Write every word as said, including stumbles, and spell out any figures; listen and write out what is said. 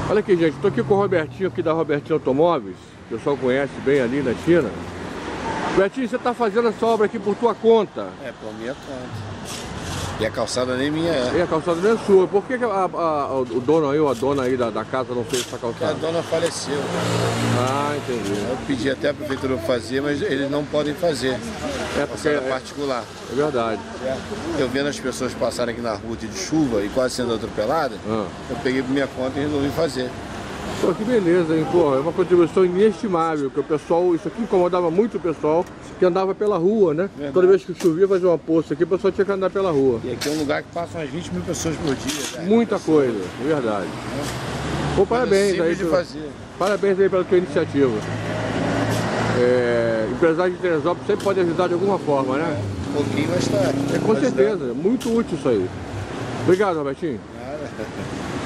Olha aqui, gente, estou aqui com o Robertinho aqui da Robertinho Automóveis, o pessoal conhece bem ali na China. Robertinho, você está fazendo essa obra aqui por tua conta? É, por minha conta. E a calçada nem minha é. E a calçada não é sua. Por que, que a, a, o dono aí ou a dona aí da, da casa não fez essa calçada? Porque a dona faleceu. Ah, entendi. Eu pedi até a prefeitura fazer, mas eles não podem fazer. É porque é particular. É verdade. Eu vendo as pessoas passarem aqui na rua de chuva e quase sendo atropeladas, ah. eu peguei por minha conta e resolvi fazer. Pô, que beleza, hein? Pô, é uma contribuição inestimável, que o pessoal, isso aqui incomodava muito o pessoal que andava pela rua, né? Verdade. Toda vez que chovia, fazia uma poça aqui, o pessoal tinha que andar pela rua. E aqui é um lugar que passa umas vinte mil pessoas por dia. Né? Muita coisa, é verdade. É. Pô, parabéns aí. De fazer. Parabéns aí pela tua iniciativa. É, empresário de Teresópolis sempre pode ajudar de alguma forma, né? É, um pouquinho, mas tá. É, com certeza, muito útil isso aí. Obrigado, Robertinho. Nada.